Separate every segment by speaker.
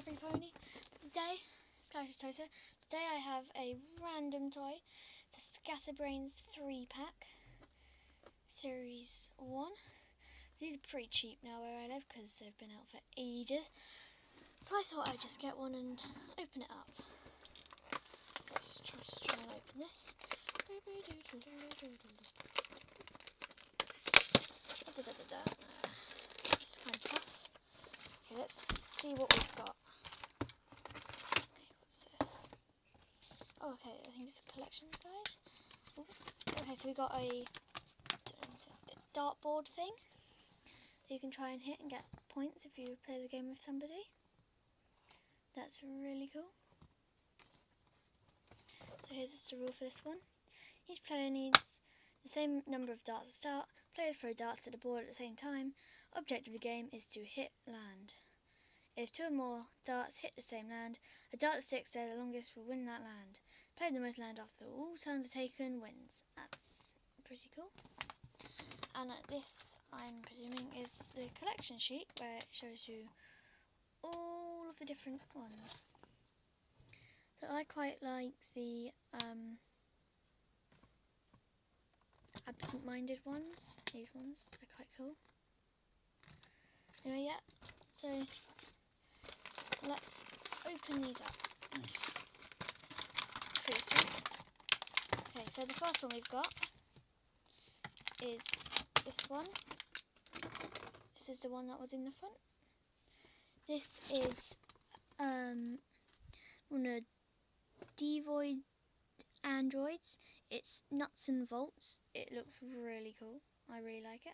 Speaker 1: everypony. Today, today I have a random toy. It's a Scatterbrainz 3-pack, Series 1. These are pretty cheap now where I live because they've been out for ages. So I thought I'd just get one and open it up. Let's just try and open this. It's kind of tough. Okay, let's see what we've got. Okay, what's this? Oh, okay, I think it's a collection guide. Ooh. Okay, so we got a dartboard thing that you can try and hit and get points if you play the game with somebody. That's really cool. So here's just a rule for this one. Each player needs the same number of darts to start. Players throw darts at the board at the same time. Objective of the game is to hit land. If 2 or more darts hit the same land, a dart that sticks there the longest will win that land. Play the most land after all turns are taken wins. That's pretty cool. And this, I'm presuming, is the collection sheet where it shows you all of the different ones. So I quite like the absent-minded ones. These ones are quite cool. Anyway, yeah, so let's open these up. It's pretty sweet. Okay, so the first one we've got is this one. This is the one that was in the front. This is one of devoid androids. It's nuts and bolts. It looks really cool. I really like it.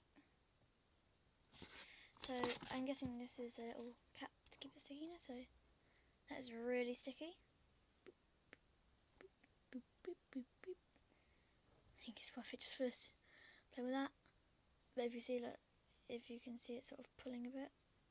Speaker 1: So I'm guessing this is a little cap to keep it sticky, so that is really sticky. Boop, boop, boop, boop. I think it's worth it just for this. Play with that. But if you see, look, if you can see it sort of pulling a bit.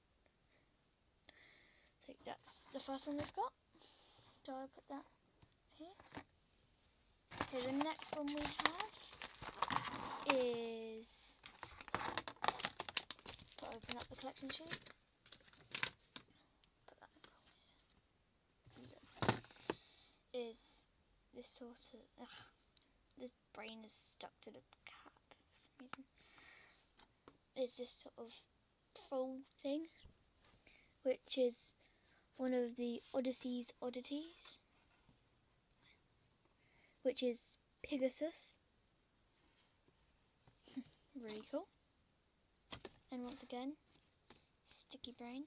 Speaker 1: So that's the first one we've got. So I'll put that here. Okay, the next one we have is, got to open up the collection sheet. Put that is this sort of, this brain is stuck to the cap for some reason. Is this sort of troll thing, which is one of the Odyssey's oddities, which is Pegasus. Really cool. And once again, sticky brain.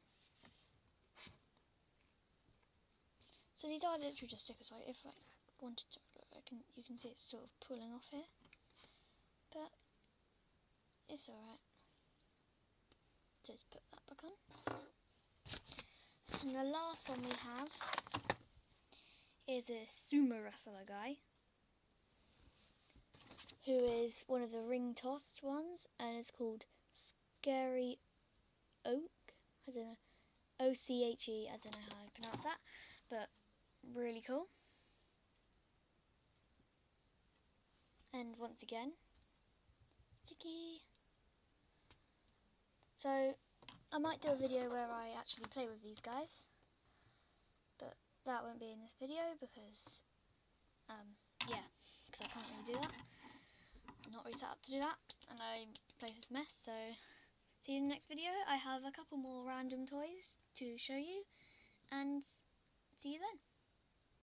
Speaker 1: So these are literally just stickers. Like if I wanted to, you can see it's sort of pulling off here, but it's alright. So let's put that back on. And the last one we have is a sumo wrestler guy, who is one of the ring tossed ones, and it's called Scary Oak. I don't know, O-C-H-E. I don't know how I pronounce that, but really cool. And once again, sticky. So I might do a video where I actually play with these guys, but that won't be in this video because, yeah, because I can't really do that. I'm not really set up to do that, and I place this mess, so see you in the next video. I have a couple more random toys to show you, and see you then.